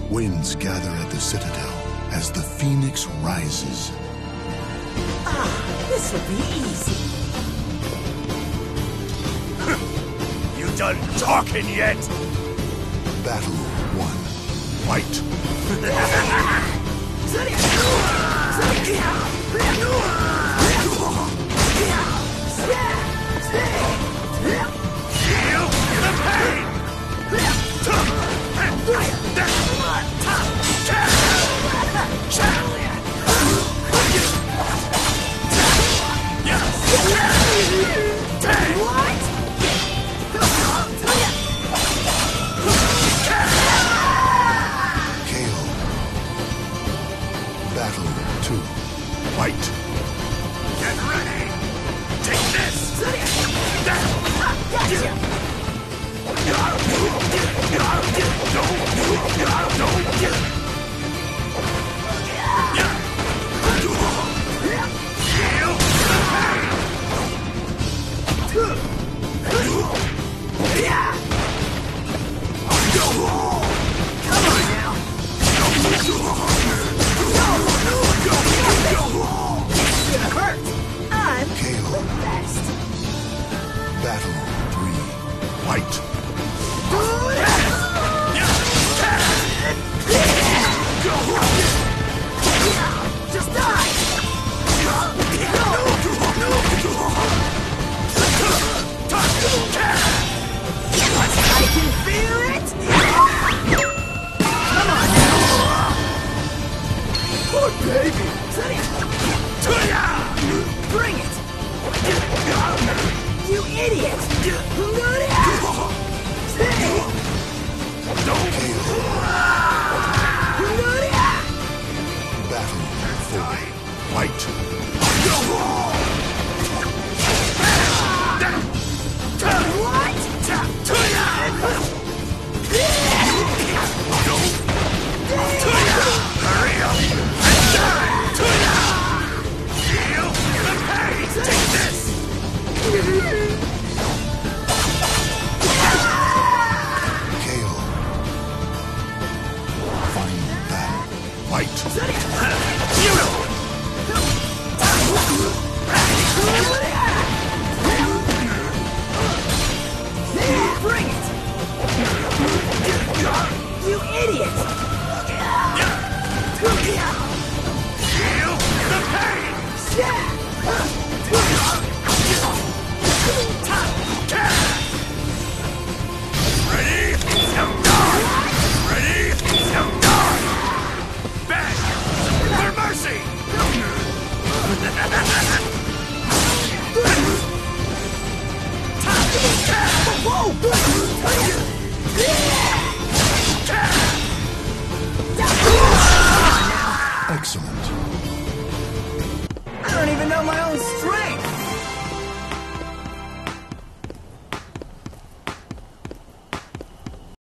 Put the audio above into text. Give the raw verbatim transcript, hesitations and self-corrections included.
Winds gather at the Citadel as the Phoenix rises. Ah, this will be easy. You done talking yet? Battle one. Fight. Feel the pain! K O. Battle two. Fight. Get ready! Take this! Feel the pain! Come on now. It's gonna hurt. I'm K O. the best. Battle three. Fight. Just die. I can feel it. Come on now. Poor baby. Bring it. You idiot. Battle four. Fight. Hurry up and die! Feel the pain! Take this! K O. Final battle. Fight. Judo! Bring it. You idiot. Feel the pain! Ready? Now die! Ready? Now die! Bang! For mercy! Excellent. I don't even know my own strength.